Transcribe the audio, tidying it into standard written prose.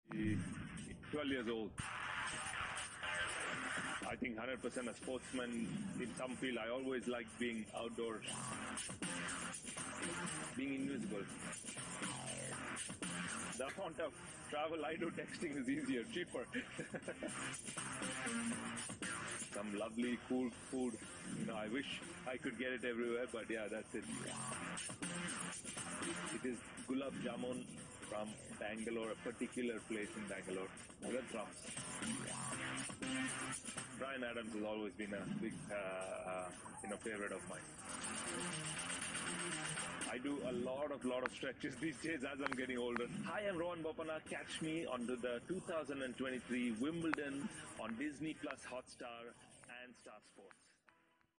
12 years old. I think 100% a sportsman in some field. I always liked being outdoors, being invisible. The amount of travel I do texting is easier, cheaper. Some lovely, cool food. I wish I could get it everywhere, but yeah, that's it. It is gulab jamun from Bangalore, a particular place in Bangalore. With drums. Brian Adams has always been a big, favorite of mine. I do a lot of stretches these days as I'm getting older. Hi, I'm Rohan Bopanna. Catch me on the 2023 Wimbledon on Disney Plus Hotstar and Star Sports.